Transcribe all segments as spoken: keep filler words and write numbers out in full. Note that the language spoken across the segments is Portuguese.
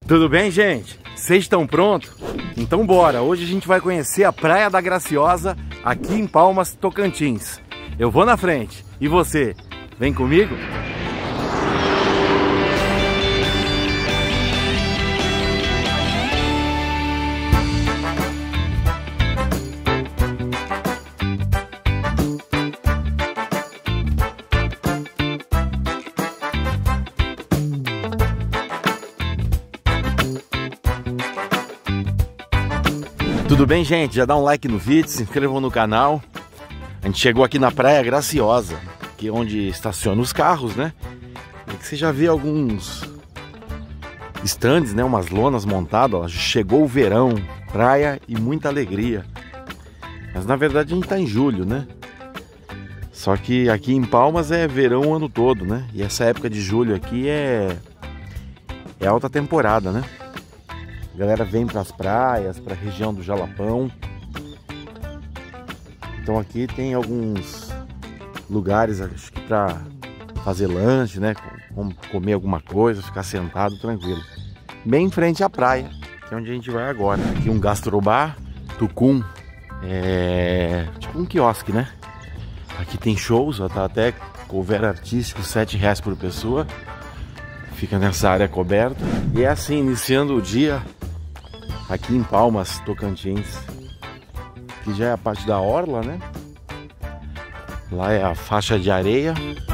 Tudo bem, gente? Vocês estão prontos? Então bora! Hoje a gente vai conhecer a Praia da Graciosa aqui em Palmas, Tocantins. Eu vou na frente. E você? Vem comigo? Tudo bem, gente? Já dá um like no vídeo, se inscrevam no canal. A gente chegou aqui na Praia Graciosa, que é onde estacionam os carros, né? E que você já vê alguns estandes, né? Umas lonas montadas. Ó. Chegou o verão, praia e muita alegria. Mas na verdade a gente tá em julho, né? Só que aqui em Palmas é verão o ano todo, né? E essa época de julho aqui é, é alta temporada, né? A galera vem para as praias, para a região do Jalapão. Então aqui tem alguns lugares, acho que para fazer lanche, né? Comer alguma coisa, ficar sentado tranquilo. Bem em frente à praia, que é onde a gente vai agora. Aqui um gastrobar, Tucum, é tipo um quiosque, né? Aqui tem shows, ó, tá até cover artístico, sete reais por pessoa. Fica nessa área coberta. E é assim, iniciando o dia aqui em Palmas, Tocantins, que já é a parte da orla, né? Lá é a faixa de areia.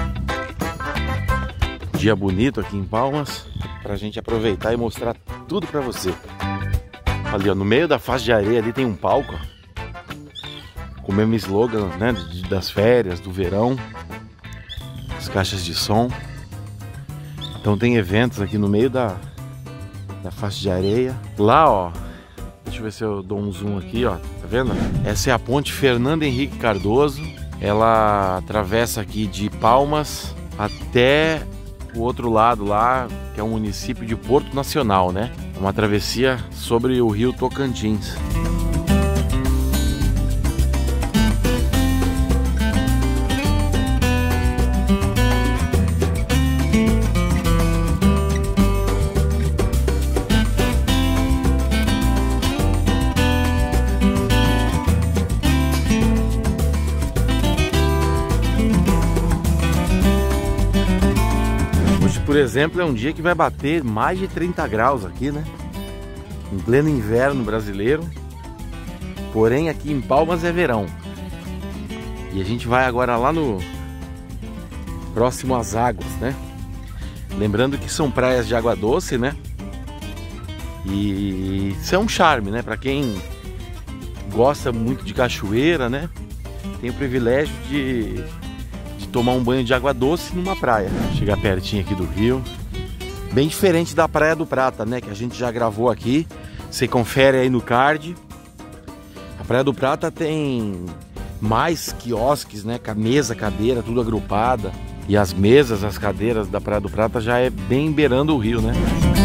Dia bonito aqui em Palmas, pra gente aproveitar e mostrar tudo pra você. Ali, ó, no meio da faixa de areia ali tem um palco, ó, com o mesmo slogan, né? Das férias, do verão, as caixas de som. Então tem eventos aqui no meio da da faixa de areia. Lá, ó, deixa eu ver se eu dou um zoom aqui, ó, tá vendo? Essa é a ponte Fernando Henrique Cardoso. Ela atravessa aqui de Palmas até o outro lado lá, que é o município de Porto Nacional, né? Uma travessia sobre o rio Tocantins. Por exemplo, é um dia que vai bater mais de trinta graus aqui, né? Em pleno inverno brasileiro. Porém, aqui em Palmas é verão. E a gente vai agora lá no próximo às águas, né? Lembrando que são praias de água doce, né? E isso é um charme, né? Para quem gosta muito de cachoeira, né? Tem o privilégio de tomar um banho de água doce numa praia. Chegar pertinho aqui do rio. Bem diferente da Praia do Prata, né? Que a gente já gravou aqui. Você confere aí no card. A Praia do Prata tem mais quiosques, né? Com a mesa, cadeira, tudo agrupada. E as mesas, as cadeiras da Praia do Prata já é bem beirando o rio, né?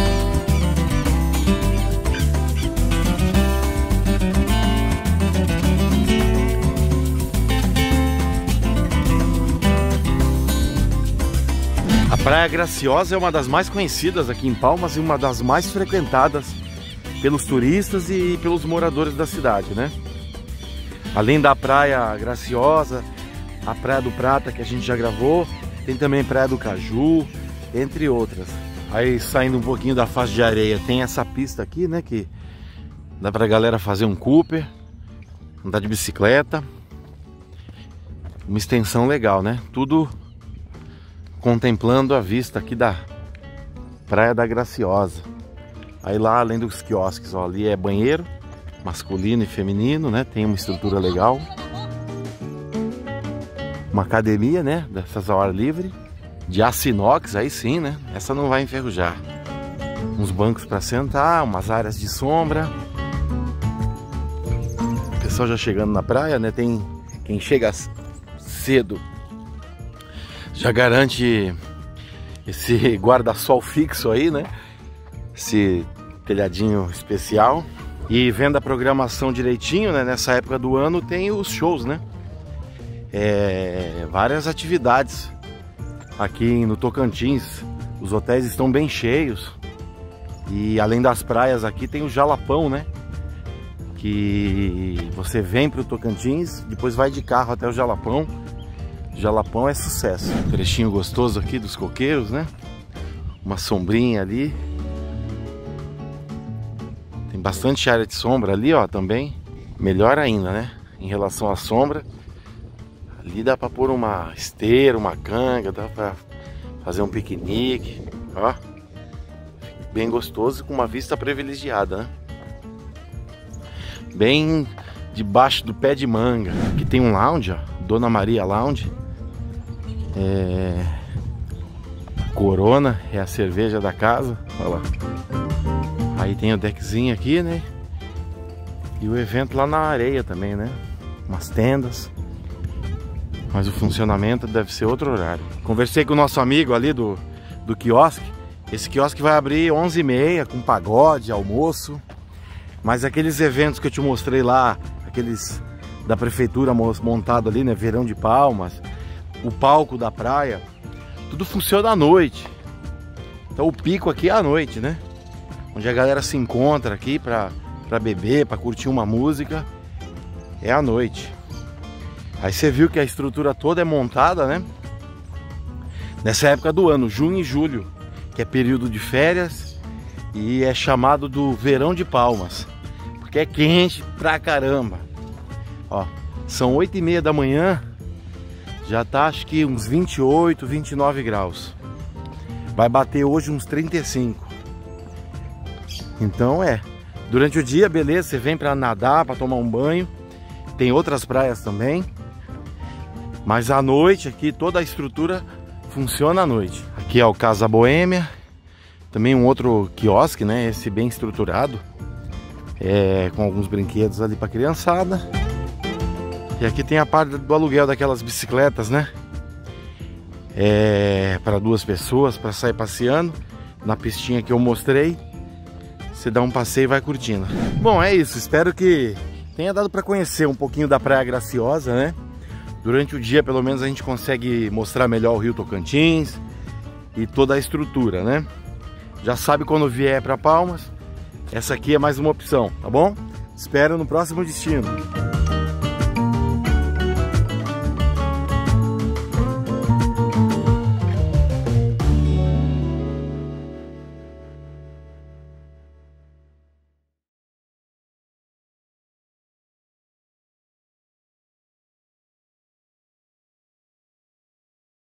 A Praia Graciosa é uma das mais conhecidas aqui em Palmas e uma das mais frequentadas pelos turistas e pelos moradores da cidade, né? Além da Praia Graciosa, a Praia do Prata, que a gente já gravou, tem também Praia do Caju, entre outras. Aí, saindo um pouquinho da faixa de areia, tem essa pista aqui, né? Que dá pra galera fazer um Cooper, andar de bicicleta. Uma extensão legal, né? Tudo contemplando a vista aqui da Praia da Graciosa. Aí lá, além dos quiosques, ó, ali é banheiro masculino e feminino, né? Tem uma estrutura legal. Uma academia, né? Dessas ao ar livre. De aço inox, aí sim, né? Essa não vai enferrujar. Uns bancos para sentar, umas áreas de sombra. O pessoal já chegando na praia, né? Tem quem chega cedo já garante esse guarda-sol fixo aí, né? Esse telhadinho especial. E vendo a programação direitinho, né? Nessa época do ano tem os shows, né? É, várias atividades aqui no Tocantins. Os hotéis estão bem cheios. E além das praias aqui tem o Jalapão, né? Que você vem para o Tocantins, depois vai de carro até o Jalapão. Jalapão é sucesso. Um trechinho gostoso aqui dos coqueiros, né? Uma sombrinha ali. Tem bastante área de sombra ali, ó, também. Melhor ainda, né? Em relação à sombra. Ali dá para pôr uma esteira, uma canga, dá para fazer um piquenique, ó. Bem gostoso, com uma vista privilegiada, né? Bem debaixo do pé de manga. Aqui tem um lounge, ó, Dona Maria Lounge. É... Corona é a cerveja da casa, olha lá. Aí tem o deckzinho aqui, né? E o evento lá na areia também, né? Umas tendas. Mas o funcionamento deve ser outro horário. Conversei com o nosso amigo ali do, do quiosque. Esse quiosque vai abrir onze e meia, com pagode, almoço. Mas aqueles eventos que eu te mostrei lá, aqueles da prefeitura montado ali, né? Verão de Palmas, o palco da praia, tudo funciona à noite. Então o pico aqui é à noite, né? Onde a galera se encontra aqui pra, pra beber, pra curtir uma música, é à noite. Aí você viu que a estrutura toda é montada, né? Nessa época do ano, junho e julho, que é período de férias e é chamado do Verão de Palmas, porque é quente pra caramba. Ó, são oito e meia da manhã, já tá acho que uns vinte e oito, vinte e nove graus. Vai bater hoje uns trinta e cinco. Então é, durante o dia, beleza, você vem pra nadar, pra tomar um banho. Tem outras praias também. Mas à noite aqui, toda a estrutura funciona à noite. Aqui é o Casa Boêmia. Também um outro quiosque, né? Esse bem estruturado. É, com alguns brinquedos ali pra criançada. E aqui tem a parte do aluguel daquelas bicicletas, né? É, para duas pessoas, para sair passeando. Na pistinha que eu mostrei. Você dá um passeio e vai curtindo. Bom, é isso. Espero que tenha dado para conhecer um pouquinho da Praia Graciosa, né? Durante o dia, pelo menos, a gente consegue mostrar melhor o Rio Tocantins e toda a estrutura, né? Já sabe, quando vier para Palmas, essa aqui é mais uma opção, tá bom? Espero no próximo destino.